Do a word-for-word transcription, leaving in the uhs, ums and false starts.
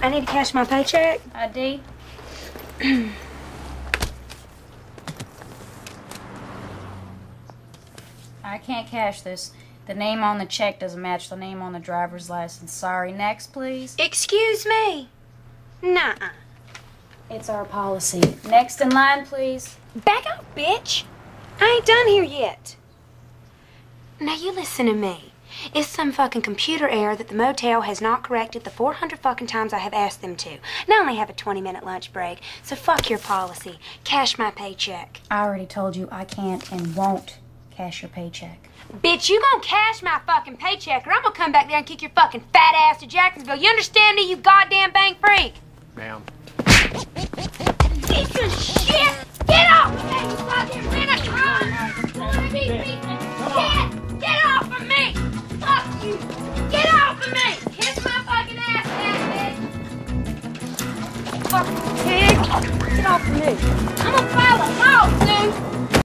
I need to cash my paycheck. I D? I can't cash this. The name on the check doesn't match the name on the driver's license. Sorry. Next, please. Excuse me. Nuh-uh. It's our policy. Next in line, please. Back up, bitch. I ain't done here yet. Now you listen to me. It's some fucking computer error that the motel has not corrected the four hundred fucking times I have asked them to. And I only have a twenty minute lunch break, so fuck your policy. Cash my paycheck. I already told you I can't and won't cash your paycheck. Bitch, you gonna cash my fucking paycheck or I'm gonna come back there and kick your fucking fat ass to Jacksonville. You understand me, you goddamn bank freak? Ma'am. Piece of shit! Get off me, you fucking rent-a-car! Get, get off of me! Fuck you! Get off of me! Kiss my fucking ass, ass bitch! Fucking pig! Get off of me! I'm gonna file a lawsuit!